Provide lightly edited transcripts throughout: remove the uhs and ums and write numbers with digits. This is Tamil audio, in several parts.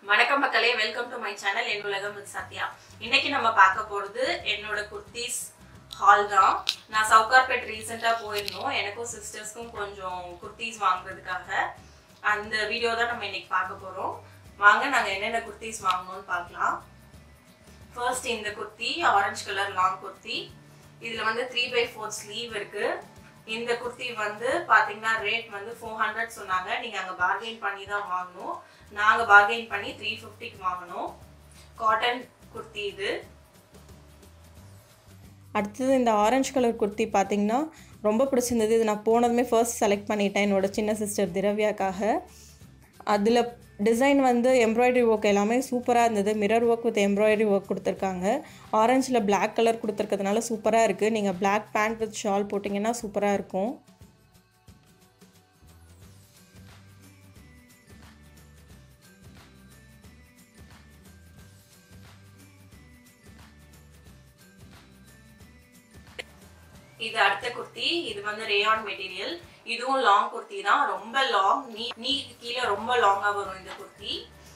வணக்கம் மக்களே, வெல்கம் டு மை சேனல் என் உலகம் வித் சத்யா. இன்னைக்கு நம்ம பார்க்க போகிறது என்னோட குர்த்திஸ் ஹால் தான். நான் சவுகார்பேட் ரீசெண்டாக போயிருந்தோம். எனக்கும் சிஸ்டர்ஸ்க்கும் கொஞ்சம் குர்த்திஸ் வாங்குறதுக்காக அந்த வீடியோ தான் நம்ம இன்னைக்கு பார்க்க போகிறோம். வாங்க நாங்கள் என்னென்ன குர்த்திஸ் வாங்கணும்னு பார்க்கலாம். ஃபர்ஸ்ட் இந்த kurti orange colour long kurti. இதில் வந்து 3/4 ஸ்லீவ் இருக்குது. இந்த குர்த்தி வந்து பார்த்தீங்கன்னா ரேட் வந்து 400 சொன்னாங்க. நீங்கள் அங்கே பார்கெயின் பண்ணி தான் வாங்கணும். நாங்கள் பார்கெயின் பண்ணி 350க்கு வாங்கினோம். காட்டன் குர்த்தி இது. அடுத்தது இந்த ஆரஞ்சு கலர் குர்த்தி பார்த்திங்கன்னா ரொம்ப பிடிச்சிருந்தது. இது நான் போனதுமே ஃபர்ஸ்ட் செலக்ட் பண்ணிட்டேன் என்னோட சின்ன சிஸ்டர் திரவியாக்காக. அதில் டிசைன் வந்து எம்ப்ராய்டரி ஒர்க் எல்லாமே சூப்பராக இருந்தது. Mirror work with embroidery work கொடுத்துருக்காங்க. ஆரஞ்சில் பிளாக் கலர் கொடுத்துருக்கிறதுனால சூப்பராக இருக்குது. நீங்கள் பிளாக் பேண்ட் வித் ஷால் போட்டிங்கன்னா சூப்பராக இருக்கும். இது அடுத்த குர்த்தி. இது வந்து ரேயான் மெட்டீரியல். இதுவும் லாங் குர்த்தி தான். ரொம்ப லாங், நீக்கு கீழே ரொம்ப லாங்காக வரும் இந்த குர்த்தி.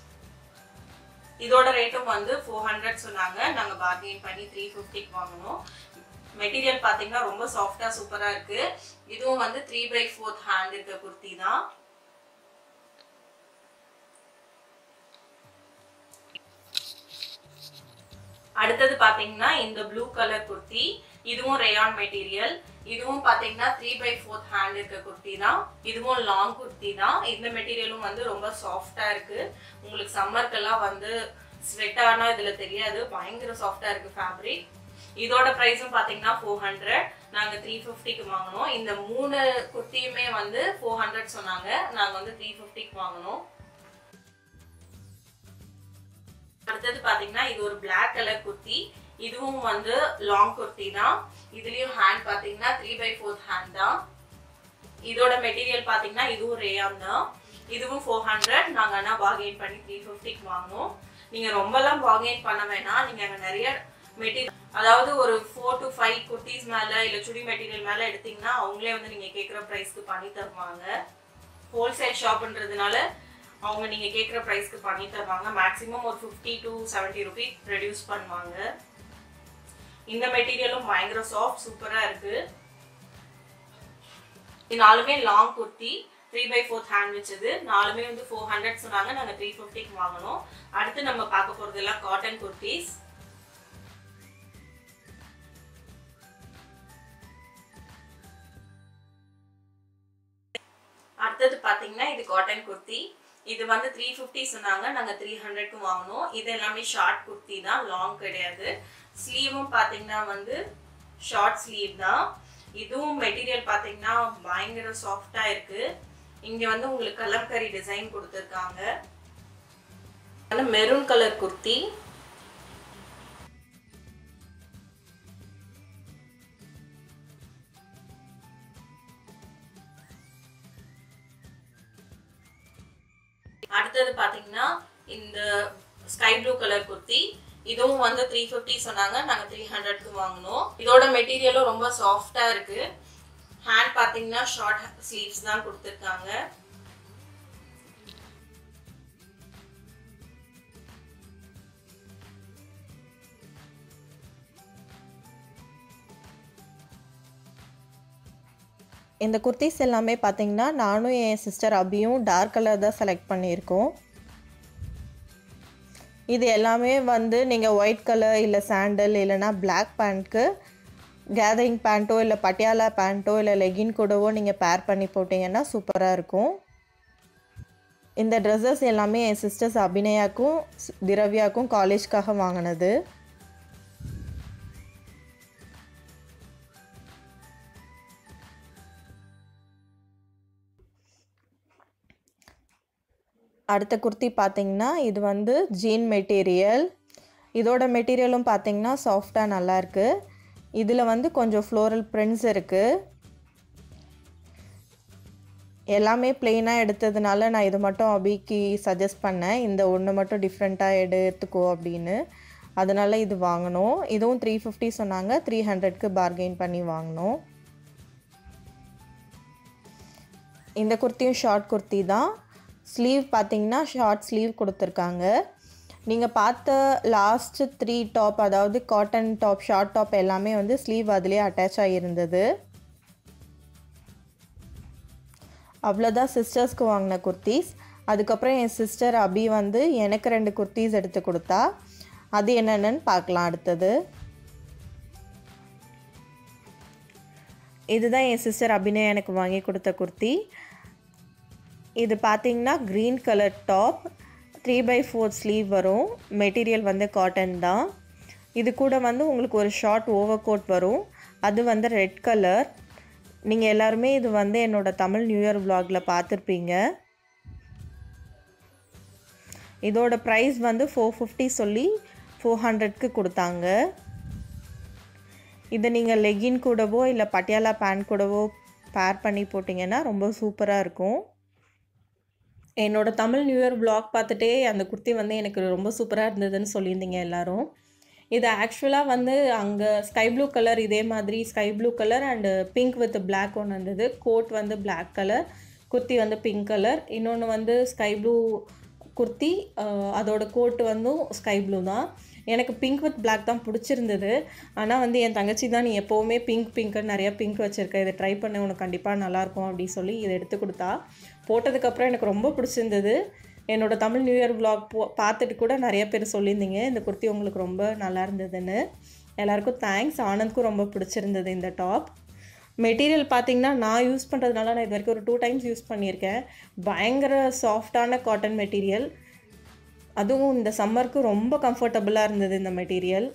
இதோட ரேட்டும் வந்து 400 சொன்னாங்க. நாங்கள் பார்கெயின் பண்ணி 350க்கு வாங்கினோம். மெட்டீரியல் பார்த்தீங்கன்னா ரொம்ப சாஃப்டாக சூப்பராக இருக்குது. இதுவும் வந்து 3/4 ஹேண்ட் இருக்க குர்த்தி தான். அடுத்தது பார்த்தீங்கன்னா இந்த ப்ளூ கலர் குர்த்தி. இதுவும் ரேயான் மெட்டீரியல். இதுவும் பார்த்தீங்கன்னா 3/4 ஹேண்ட் இருக்க குர்த்தி தான். இதுவும் லாங் குர்த்தி தான். இந்த மெட்டீரியலும் வந்து ரொம்ப சாஃப்டாக இருக்குது. உங்களுக்கு சம்மருக்கெல்லாம் வந்து ஸ்வெட் ஆனால் இதில் தெரியாது. பயங்கர சாஃப்டாக இருக்குது ஃபேப்ரிக். இதோட ப்ரைஸும் பார்த்தீங்கன்னா 400. நாங்கள் 350க்கு வாங்கினோம். இந்த 3 குர்த்தியுமே வந்து 400 சொன்னாங்க. நாங்கள் வந்து 350க்கு வாங்கினோம். அடுத்தது பார்த்தீங்கன்னா இது ஒரு பிளாக் கலர் குர்த்தி. இதுவும் வந்து லாங் குர்த்தி தான். இதுலயும் ஹேண்ட் பார்த்தீங்கன்னா 3/4 ஹேண்ட் தான். இதோட மெட்டீரியல் பார்த்தீங்கன்னா இதுவும் ரேயான் தான். இதுவும் 400. நாங்கள் ஆனால் பார்கெயின் பண்ணி 350க்கு வாங்கினோம். நீங்கள் ரொம்பலாம் பார்கெயின் பண்ண வேணாம். நீங்கள் அங்கே நிறைய மெட்டீரியல், அதாவது ஒரு 4 to 5 குர்த்திஸ் மேலே இல்லை சுடி மெட்டீரியல் மேலே எடுத்தீங்கன்னா அவங்களே வந்து நீங்கள் கேட்குற ப்ரைஸ்க்கு பண்ணி தருவாங்க. ஹோல்சேல் ஷாப்ன்றதுனால அவங்க நீங்கள் கேட்குற ப்ரைஸ்க்கு பண்ணி தருவாங்க. மேக்ஸிமம் ஒரு 50 to 70 ருபீஸ் ரெடியூஸ் பண்ணுவாங்க. இந்த மெட்டீரியலும் பயங்கர சாஃப்ட் சூப்பராக இருக்குது. இது நாலுமே லாங் குர்த்தி 3/4 ஹேண்ட் வச்சது. நாலுமே வந்து 400 சொன்னாங்க. நாங்கள் 350க்கு வாங்கினோம். அடுத்து நம்ம பார்க்க போகிறதெல்லாம் காட்டன் குர்த்திஸ். அடுத்தது பார்த்தீங்கன்னா இது காட்டன் குர்த்தி. இது வந்து 350 சொன்னாங்க. நாங்கள் 300க்கு வாங்கினோம். இது எல்லாமே ஷார்ட் குர்த்தி தான், லாங் கிடையாது. ஸ்லீவும் பார்த்தீங்கன்னா வந்து ஷார்ட் ஸ்லீவ் தான். இதுவும் மெட்டீரியல் பார்த்தீங்கன்னா பயங்கர சாஃப்டாக இருக்குது. இங்கே வந்து உங்களுக்கு கலம்கரி டிசைன் கொடுத்துருக்காங்க. Maroon colour kurti. அடுத்தது பார்த்தீங்கன்னா இந்த ஸ்கை ப்ளூ கலர் குர்த்தி. இதுவும் வந்து 350 சொன்னாங்க. நாங்கள் 300க்கு வாங்கினோம். இதோட மெட்டீரியலும் ரொம்ப சாஃப்டாக இருக்குது. ஹேண்ட் பார்த்தீங்கன்னா ஷார்ட் ஸ்லீவ்ஸ் தான் கொடுத்துருக்காங்க. இந்த குர்த்திஸ் எல்லாமே பார்த்திங்கன்னா நானும் என் சிஸ்டர் அபியும் டார்க் கலர் தான் செலக்ட் பண்ணியிருக்கோம். இது எல்லாமே வந்து நீங்கள் ஒயிட் கலர் இல்லை சாண்டல் இல்லைனா பிளாக் பேண்ட்க்கு கேதரிங் பேண்ட்டோ இல்லை பட்டியாலா பேண்ட்டோ இல்லை லெகின் கூடவோ நீங்கள் பேர் பண்ணி போட்டிங்கன்னா சூப்பராக இருக்கும். இந்த ட்ரெஸ்ஸஸ் எல்லாமே என் சிஸ்டர்ஸ் அபிநயாக்கும் திரவியாக்கும் காலேஜ்க்காக வாங்கினது. அடுத்த குர்த்தி பார்த்திங்கன்னா இது வந்து ஜீன் மெட்டீரியல். இதோட மெட்டீரியலும் பார்த்திங்கன்னா சாஃப்டாக நல்லாயிருக்கு. இதில் வந்து கொஞ்சம் ஃப்ளோரல் பிரிண்ட்ஸ் இருக்குது. எல்லாமே பிளெயினாக எடுத்ததுனால நான் இது மட்டும் அபிக்கு சஜஸ்ட் பண்ணேன். இந்த ஒன்று மட்டும் டிஃப்ரெண்ட்டாக எடுத்துக்கோ அப்படின்னு. அதனால் இது வாங்கினோம். இதுவும் 350 சொன்னாங்க. 300க்கு பார்கெயின் பண்ணி வாங்கினோம். இந்த குர்த்தியும் ஷார்ட் குர்த்தி தான். ஸ்லீவ் பார்த்திங்கன்னா ஷார்ட் ஸ்லீவ் கொடுத்துருக்காங்க. நீங்கள் பார்த்த லாஸ்ட்டு 3 டாப், அதாவது காட்டன் டாப், ஷார்ட் டாப் எல்லாமே வந்து ஸ்லீவ் அதிலே அட்டாச் ஆகியிருந்தது. அவ்வளோதான் சிஸ்டர்ஸ்க்கு வாங்கின குர்த்திஸ். அதுக்கப்புறம் என் சிஸ்டர் அபி வந்து எனக்கு 2 குர்த்திஸ் எடுத்து கொடுத்தா. அது என்னென்னு பார்க்கலாம் அடுத்தது. இதுதான் என் சிஸ்டர் அபினே எனக்கு வாங்கி கொடுத்த குர்த்தி. இது பார்த்திங்கன்னா க்ரீன் கலர் டாப், 3/4 ஸ்லீவ் வரும். மெட்டீரியல் வந்து காட்டன் தான். இது கூட வந்து உங்களுக்கு ஒரு ஷார்ட் ஓவர் கோட் வரும். அது வந்து ரெட் கலர். நீங்கள் எல்லாருமே இது வந்து என்னோடய தமிழ் நியூ இயர் vlogல பார்த்துருப்பீங்க. இதோட ப்ரைஸ் வந்து 450 சொல்லி 400க்கு கொடுத்தாங்க. இதை நீங்கள் லெகின் கூடவோ இல்லை பட்டியாலா பேண்ட் கூடவோ பேர் பண்ணி போட்டிங்கன்னா ரொம்ப சூப்பராக இருக்கும். என்னோடய தமிழ் நியூ இயர் vlog பார்த்துட்டே அந்த குர்த்தி வந்து எனக்கு ரொம்ப சூப்பராக இருந்ததுன்னு சொல்லியிருந்தீங்க எல்லோரும். இது ஆக்சுவலாக வந்து அங்கே ஸ்கை ப்ளூ கலர், இதே மாதிரி sky blue colour and pink with black ஒன்று இருந்தது. கோட் வந்து பிளாக் கலர், குர்த்தி வந்து பிங்க் கலர். இன்னொன்று வந்து ஸ்கை ப்ளூ குர்த்தி, அதோட கோட்டு வந்து ஸ்கை ப்ளூ தான். எனக்கு பிங்க் வித் பிளாக் தான் பிடிச்சிருந்தது. ஆனால் வந்து என் தங்கச்சி தான், நீ எப்போவுமே பிங்க்குன்னு நிறையா பிங்க் வச்சுருக்க, இதை ட்ரை பண்ண உனக்கு கண்டிப்பாக நல்லாயிருக்கும் அப்படின்னு சொல்லி இதை எடுத்து கொடுத்தா. போட்டதுக்கப்புறம் எனக்கு ரொம்ப பிடிச்சிருந்தது. என்னோடய தமிழ் நியூ இயர் vlog பார்த்துட்டு கூட நிறைய பேர் சொல்லியிருந்தீங்க இந்த குர்த்தி உங்களுக்கு ரொம்ப நல்லா இருந்ததுன்னு. எல்லாேருக்கும் தேங்க்ஸ். ஆனந்த்க்கும் ரொம்ப பிடிச்சிருந்தது இந்த டாப். மெட்டீரியல் பார்த்திங்கன்னா நான் யூஸ் பண்ணுறதுனால நான் இது வரைக்கும் ஒரு 2 டைம்ஸ் யூஸ் பண்ணியிருக்கேன். பயங்கர சாஃப்டான காட்டன் மெட்டீரியல். அதுவும் இந்த சம்மருக்கு ரொம்ப கம்ஃபர்டபுளாக இருந்தது இந்த மெட்டீரியல்.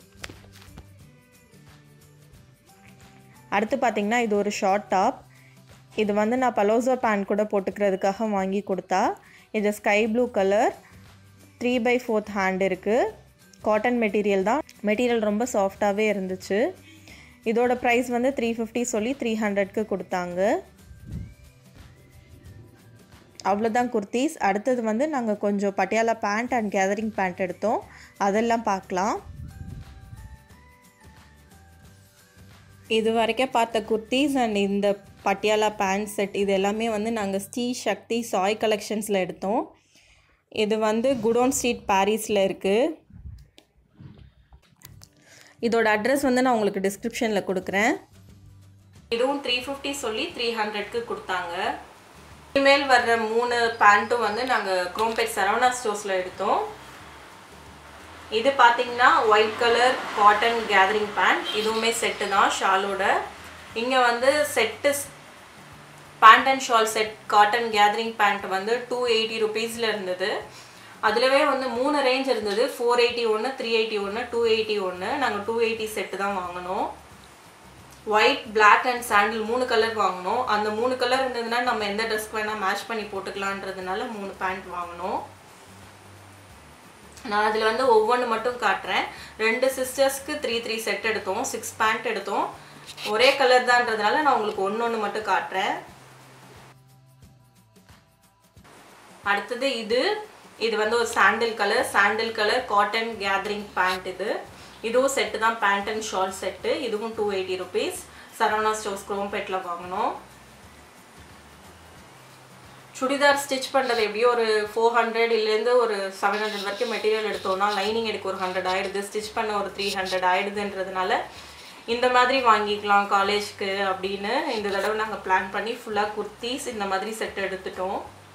அடுத்து பார்த்திங்கன்னா இது ஒரு ஷார்ட் டாப். இது வந்து நான் பலோசோ பேண்ட் கூட போட்டுக்கிறதுக்காக வாங்கி கொடுத்தா. இது ஸ்கை ப்ளூ கலர், 3/4 ஹேண்ட் இருக்குது. காட்டன் மெட்டீரியல் தான். மெட்டீரியல் ரொம்ப சாஃப்டாகவே இருந்துச்சு. இதோட ப்ரைஸ் வந்து 350 சொல்லி 300க்கு கொடுத்தாங்க. அவ்வளோதான் குர்த்திஸ். அடுத்தது வந்து நாங்கள் கொஞ்சம் Patiala pant and gathering pant எடுத்தோம். அதெல்லாம் பார்க்கலாம். இது வரைக்கும் பார்த்த குர்த்திஸ் அண்ட் இந்த பட்டியாலா பேண்ட் செட் இது எல்லாமே வந்து நாங்கள் ஸ்ரீ சக்தி சாய் கலெக்ஷன்ஸில் எடுத்தோம். இது வந்து குடோன் ஸ்ட்ரீட் பாரிஸில் இருக்குது. இதோட அட்ரஸ் வந்து நான் உங்களுக்கு டிஸ்கிரிப்ஷனில் கொடுக்குறேன். இதுவும் 350 சொல்லி 300க்கு கொடுத்தாங்க. இனிமேல் வர்ற 3 பேண்ட்டும் வந்து நாங்கள் குரோம்பேட் சரவணா ஸ்டோர்ஸில் எடுத்தோம். இது பார்த்திங்கன்னா white colour cotton gathering pant. இதுவுமே செட்டு தான் ஷாலோட. இங்கே வந்து set pant and shawl set cotton gathering pant வந்து 280 ருபீஸில் இருந்தது. அதுலவே வந்து 3 ரேஞ்ச் இருந்தது. 481, 381, 281. நாங்கள் 280 செட்டு தான் வாங்கினோம். White, black and sandal 3 colour வாங்கினோம். அந்த 3 கலர் இருந்ததுன்னா நம்ம எந்த ட்ரெஸ்க்கு வேணால் மேட்ச் பண்ணி போட்டுக்கலான்றதுனால 3 பேண்ட் வாங்கினோம். நான் அதில் வந்து ஒவ்வொன்று மட்டும் காட்டுறேன். 2 சிஸ்டர்ஸ்க்கு 3 செட் எடுத்தோம். 6 பேண்ட் எடுத்தோம். ஒரே கலர் தான்றதுனால நான் உங்களுக்கு ஒன்று மட்டும் காட்டுறேன். அடுத்தது இது வந்து ஒரு sandal colour cotton gathering pant. இதுவும் செட்டு தான், பேண்ட் அண்ட் ஷால் செட்டு. இதுவும் 280 ருபீஸ். சரவணா ஸ்டோர்ஸ் குரோம்பேட்டில் வாங்கினோம். சுடிதார் ஸ்டிச் பண்ணுறது எப்படியோ ஒரு 400 இல்லைருந்து ஒரு 700 வரைக்கும் மெட்டீரியல் எடுத்தோம்னா லைனிங் எடுக்க ஒரு 100 ஆகிடுது, ஸ்டிச் பண்ண ஒரு 300 ஆகிடுதுன்றதுனால இந்த மாதிரி வாங்கிக்கலாம் காலேஜ்க்கு அப்படின்னு இந்த தடவை நாங்கள் பிளான் பண்ணி ஃபுல்லாக குர்த்திஸ் இந்த மாதிரி செட் எடுத்துட்டோம்.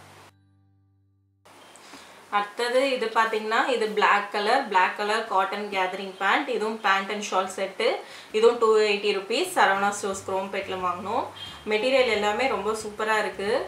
அடுத்தது இது பார்த்தீங்கன்னா இது black colour cotton gathering pant. இதுவும் பேண்ட் அண்ட் ஷால் செட்டு. இதுவும் 280 ருபீஸ். சரவணா ஸ்டோர்ஸ் குரோம்பேட்டில் வாங்கினோம். மெட்டீரியல் எல்லாமே ரொம்ப சூப்பராக இருக்குது.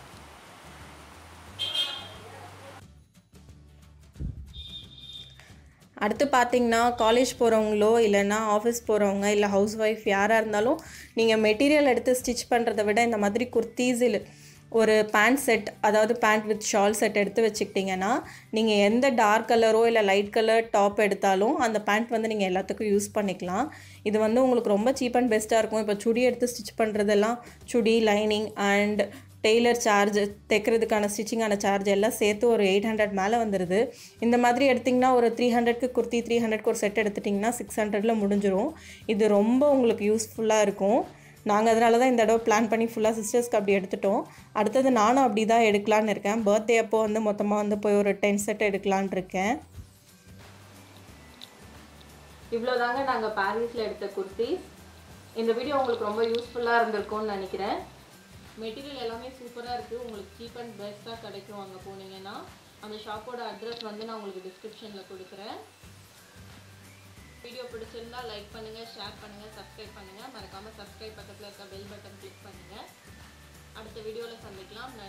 அடுத்து பார்த்தீங்கன்னா காலேஜ் போகிறவங்களோ இல்லைன்னா ஆஃபீஸ் போகிறவங்க இல்லை ஹவுஸ் ஒய்ஃப் யாராக இருந்தாலும் நீங்கள் மெட்டீரியல் எடுத்து ஸ்டிச் பண்ணுறதை விட இந்த மாதிரி குர்த்தீஸ் இல்லை ஒரு பேண்ட் செட், அதாவது பேண்ட் வித் ஷால் செட் எடுத்து வச்சுக்கிட்டிங்கன்னா நீங்கள் எந்த டார்க் கலரோ இல்லை லைட் கலர் டாப் எடுத்தாலும் அந்த பேண்ட் வந்து நீங்கள் எல்லாத்துக்கும் யூஸ் பண்ணிக்கலாம். இது வந்து உங்களுக்கு ரொம்ப சீப் அண்ட் பெஸ்ட்டாக இருக்கும். இப்போ சுடி எடுத்து ஸ்டிச் பண்ணுறதெல்லாம் chudi, lining and tailor charge, தைக்கிறதுக்கான ஸ்டிச்சிங்கான சார்ஜ் எல்லாம் சேர்த்து ஒரு 800 மேலே வந்துடுது. இந்த மாதிரி எடுத்திங்கன்னா ஒரு 300க்கு குர்த்தி, 300க்கு ஒரு செட் எடுத்துட்டிங்கன்னா 600ல் முடிஞ்சிடும். இது ரொம்ப உங்களுக்கு யூஸ்ஃபுல்லாக இருக்கும். நாங்கள் அதனால தான் இந்த தடவை பிளான் பண்ணி ஃபுல்லாக சிஸ்டர்ஸ்க்கு அப்படி எடுத்துட்டோம். அடுத்தது நானும் அப்படி தான் எடுக்கலான்னு இருக்கேன். பர்த்டே அப்போ வந்து மொத்தமாக வந்து போய் ஒரு 10 செட் எடுக்கலான் இருக்கேன். இவ்வளோதாங்க நாங்கள் பாரிஸில் எடுத்த குர்த்திஸ். இந்த வீடியோ உங்களுக்கு ரொம்ப யூஸ்ஃபுல்லாக இருந்திருக்கும்னு நினைக்கிறேன். மெட்டீரியல் எல்லாமே சூப்பராக இருக்குது. உங்களுக்கு சீப் அண்ட் பெஸ்ட்டாக கிடைக்கும் அங்கே போனீங்கன்னா. அந்த ஷாப்போட அட்ரஸ் வந்து நான் உங்களுக்கு டிஸ்கிரிப்ஷனில் கொடுக்குறேன். வீடியோ பிடிச்சிருந்தா லைக் பண்ணுங்கள், ஷேர் பண்ணுங்கள், சப்ஸ்கிரைப் பண்ணுங்கள். மறக்காமல் சப்ஸ்கிரைப் பக்கத்தில் இருக்க பெல் பட்டன் கிளிக் பண்ணுங்கள். அடுத்த வீடியோவில் சந்திக்கலாம்.